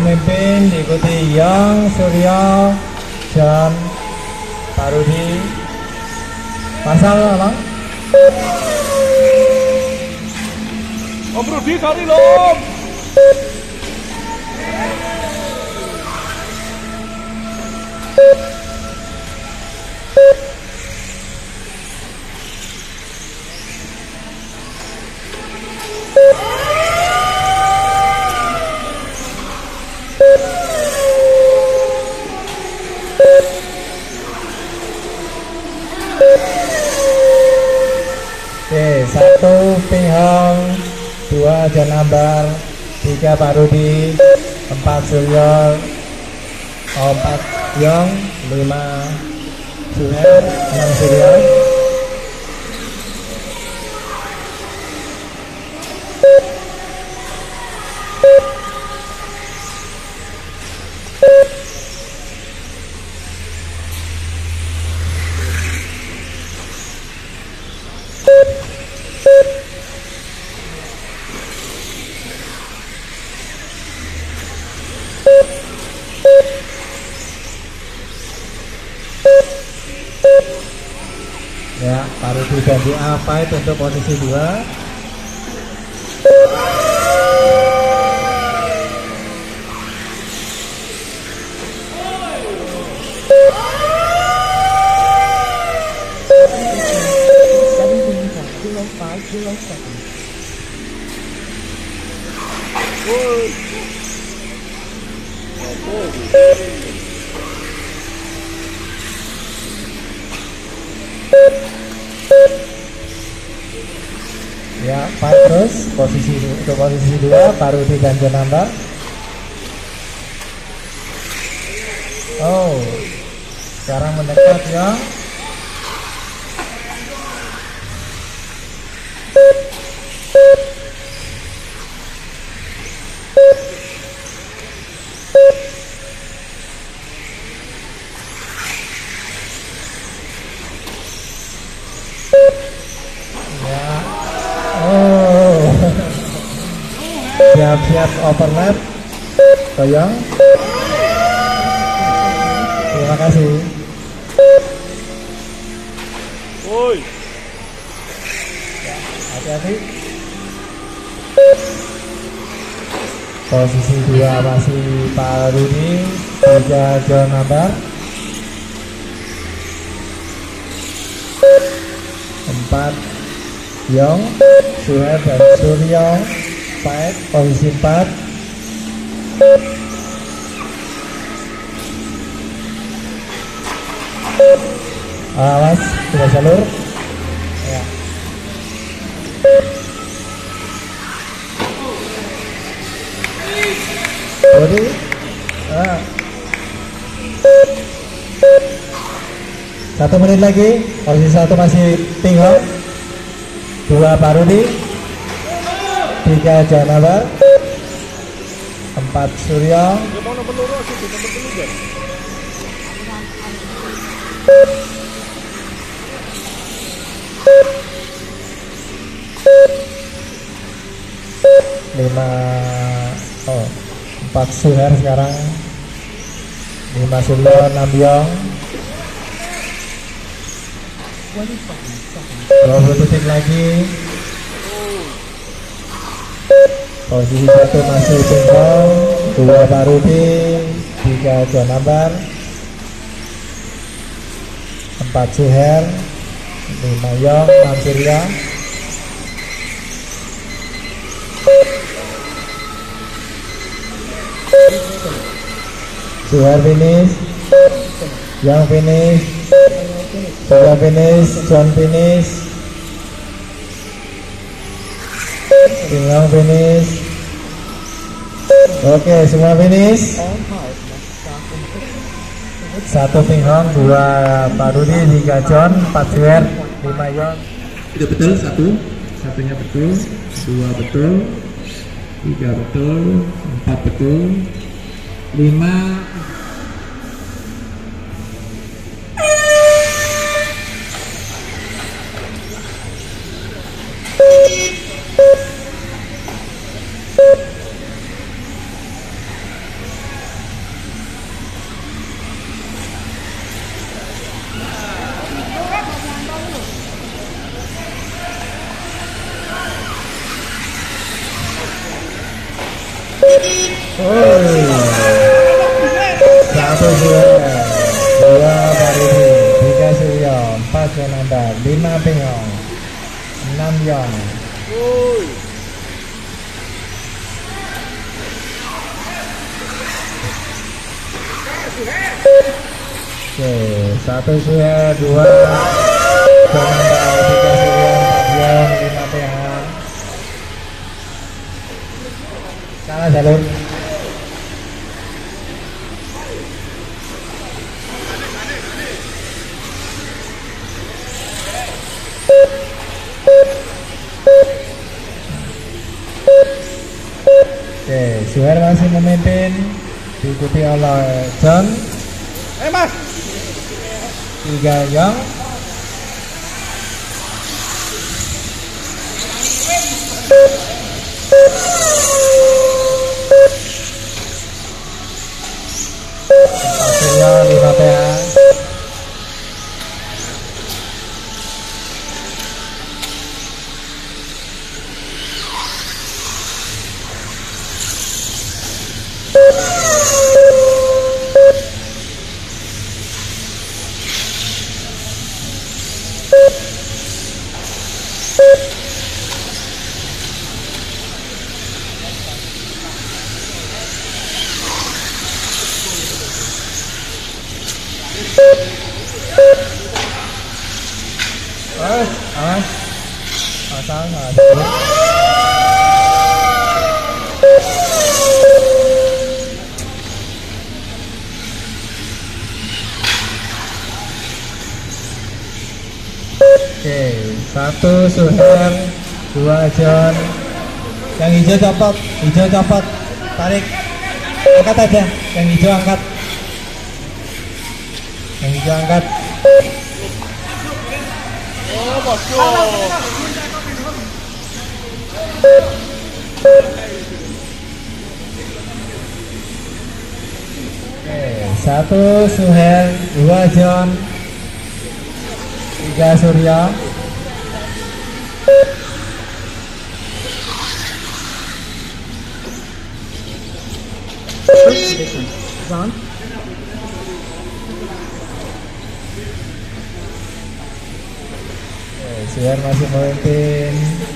memimpin, diikuti Yang, Suryo, John, Pak Rudi. Pasal Bang. Om Rudi kali loh. Oke, 1 Ping Hong, 2 John Ambar, 3 Pak Rudi, 4 Suryo, 4 Yong, 5 Suher, 6 Suryo. Ya, Pak Rudi ganti apa itu untuk posisi 2. Ya, Pak terus untuk posisi 2 Pak Rudi dan John Ambar. Oh, sekarang mendekat ya. Siap-siap overlap Koyong. Terima kasih. Woi. Hati-hati. Posisi 2 masih Pak Rudi, 3 John Ambar, 4 Yong, Suher dan Suryo. Fight, posisi 4. Awas, sudah jalur. Ya. Jadi, 1 menit lagi. Posisi 1 masih Ping Hong, 2 Pak Rudi, 3 John Ambar, 4 Suryo, 4 Suher sekarang, 5 Suryo, 6 Yong. 20 detik lagi. Posisi 1 masih Ping Hong, 2 Pak Rudi, 3 John Ambar, 4 Suher, 5 Yong, 6 Suryo. Suher finish, Yong finish, Suryo finish, John finish, Ping Hong finish. Oke, semua finish. 1 Ping Hong, 2 Pak Rudi, 3 John, 4 Suher, 5 Yong. Itu betul, satunya betul, 2 betul, 3 betul, 4 betul, 5. Satu Suher, dua Barudi, tiga Suryo, empat Jonanda, lima Pingong, enam Yong. Woi. Oke, satu Suher, dua Jonanda, tiga Suryo, empat Yong, lima PH. Salah jalur. Oke, Suher masih memimpin, diikuti oleh John, Mas. tiga Yong, hasilnya 5 PH. Awas, pasang nggak ada. Oke, satu Suher, dua John. Yang hijau copot, tarik, angkat aja. Yang hijau angkat, Oh, bosku. Oke, satu Suher, dua John, tiga Suryo. Ron. Oke, Suher masih memimpin.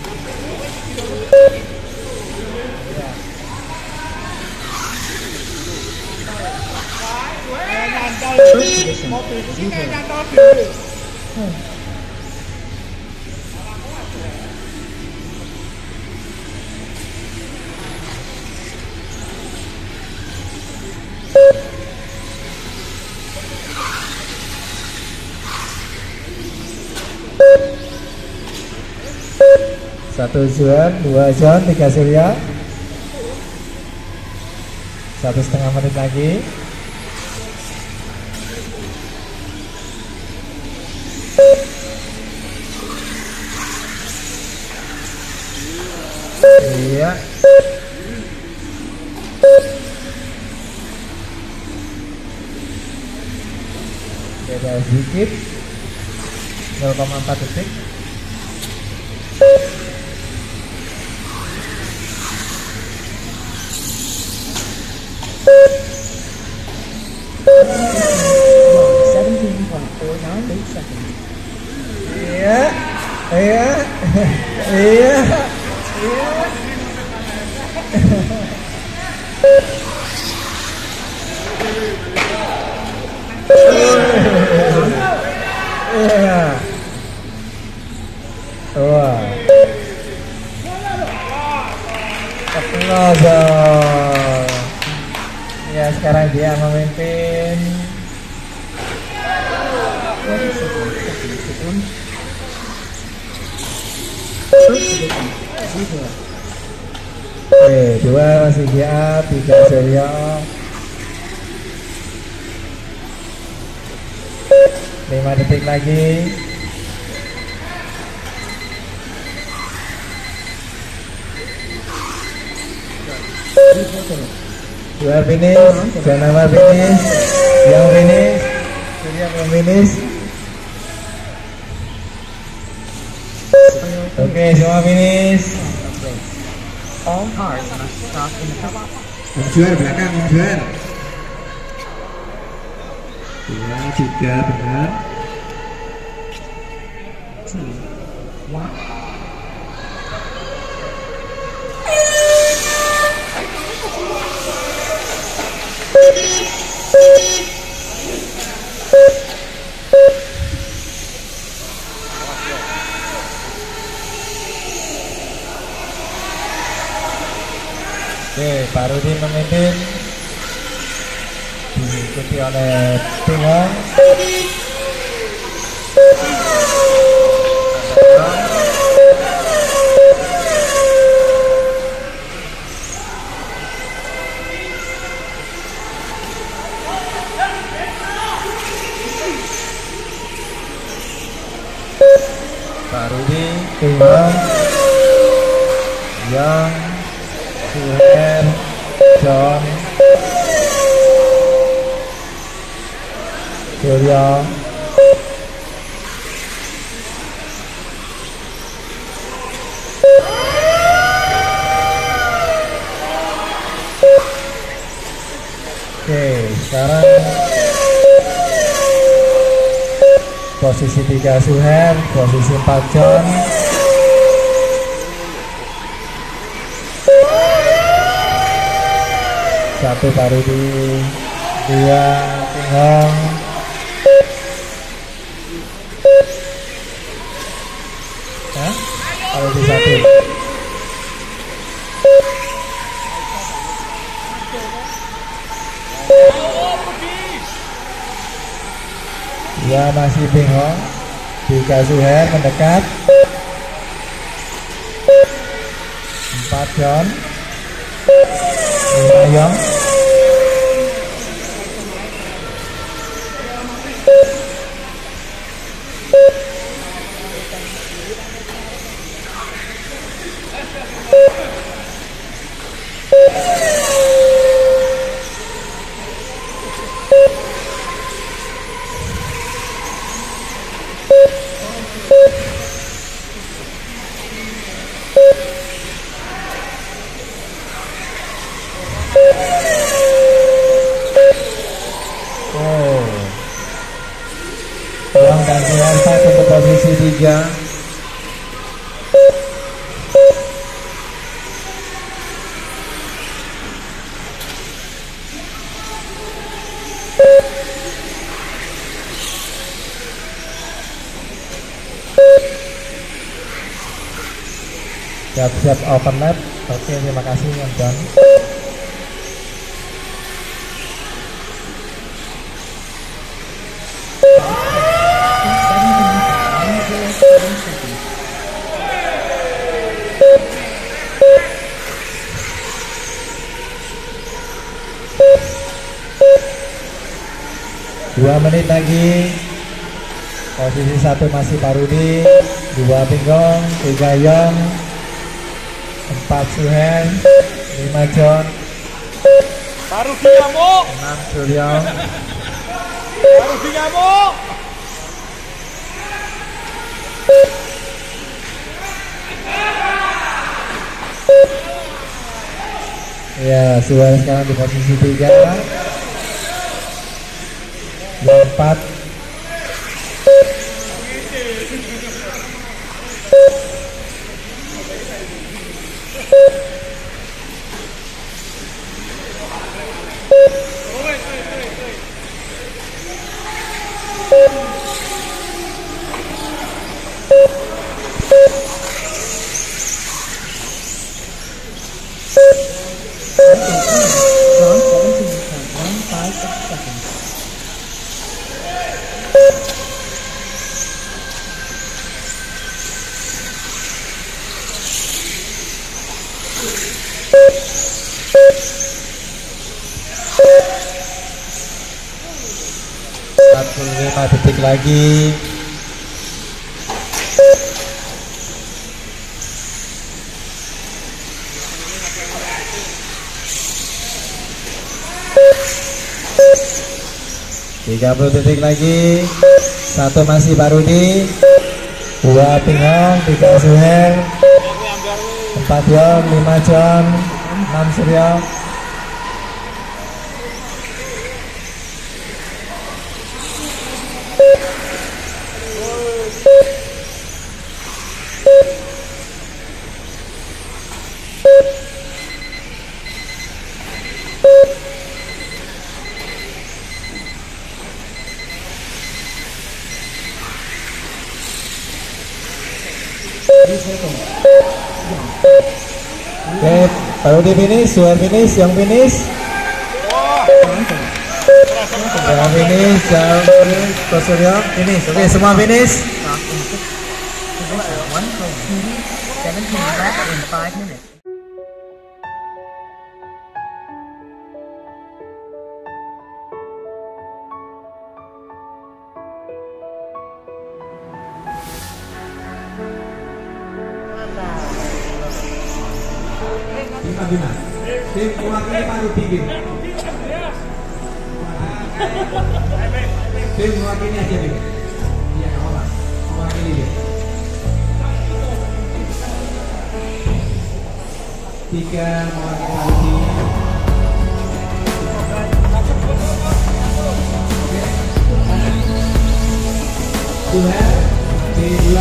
Satu Suher, dua John, tiga Surya. 1,5 menit lagi. Iya. Beda sedikit. 0,4 detik. Iya, iya, iya, iya. Iya. Wah. Teknologi. Ya, sekarang dia memimpin. Oke, 2 masih dia, 3 Suryo. 5 detik lagi. Dua finish, Janawar finish, yang finish, Surya belum finish. Oke, semua finish. All cars must stop in the Om Juar belakang, Om Juar. 2, 3 benar. Oke, Pak Rudi memimpin, diikuti oleh Ting Hong. Pak Rudi, Ting Hong, Yang, Suher, John, Surya, oke, sekarang posisi 3 Suher, posisi 4 John, 1 Pak Rudi, 2 Ting Hong, 1. Ya masih Ting Hong, 3 Suher mendekat, 4 John, 5 Yang, 3. Siap-siap open lap. Oke, terima kasih Yang John. Dua menit lagi. Posisi 1 masih Pak Rudi, 2 Ting Hong, 3 Yang, 4 Suher, 5 John, Pak Rudi ngamuk. 6 Surya, Pak Rudi ngamuk. ya Suher sekarang di posisi 3, 4, detik lagi. Tiga 30 detik lagi. 1 masih Pak Rudi, 2 Ting Hong, 3 Suher, 4 Yon, 5 John, 6 Suryo. Oke, baru di finish, suar finish, yang finish. Yang finish, yang finish, Bos Suryo, finish. Oke, semua finish. One goal. 17 back in 5 minutes. Bima. Tim mewakili Pak Rudi Bim. Tim mewakili aja Bim. Iya nggak apa-apa. Mewakili Bim. 3 mewakili Pak Rudi. Dua, B2,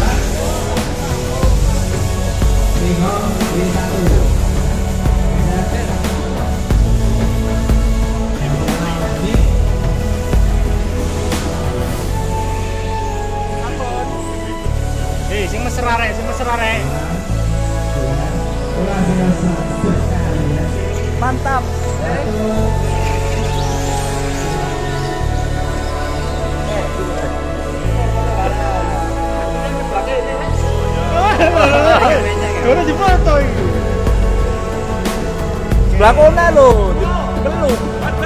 Bingung, B1. Sing mesra rek, sing mesra rek. Mantap. Udah dipoto iki. Sebelah kona lho, belum.